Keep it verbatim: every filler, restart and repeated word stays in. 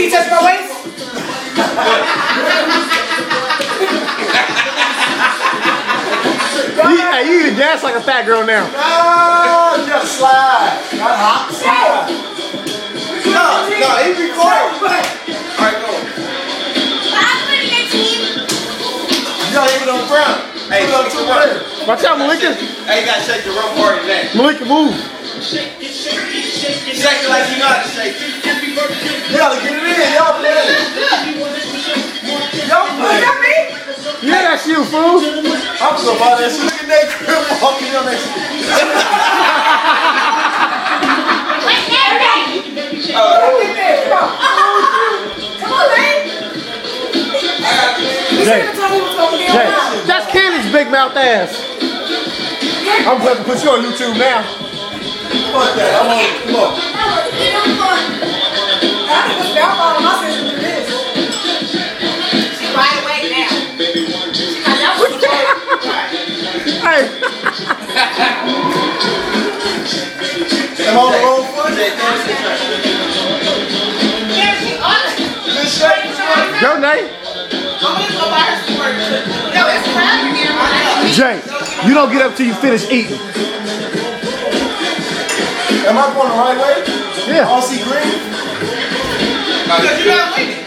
she touch my waist? you, hey, you even dance like a fat girl now. No, just slide. Not hop, slide. No, no, he be quiet. Alright, go. I'm putting your team. You gotta leave it on the ground. Hey, look to there. Watch out, Malika. Hey, you gotta shake the rope hard in that. Malika, move. Shake it like you know how to shake it. You gotta get it in. Y'all play it. Y'all play it. Yeah, that's you, fool. I'm so about that shit. Look at that crib walking on that shit. Wait, Harry. Come on, man. Jay, Jay, that's Kenny's big mouth ass. I'm going to put you on YouTube now. Fuck that. I'm on it. Come on. Right away now. Hey. Am I on the wrong foot? Good shape. Go, Nate. Jay, you don't get up till you finish eating. Am I going the right way? Yeah. I don't see green. Because you're not waiting.